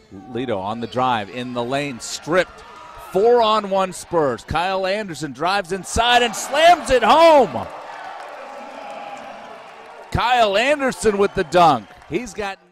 Lito on the drive, in the lane, stripped. 4-on-1 Spurs. Kyle Anderson drives inside and slams it home. Kyle Anderson with the dunk. He's got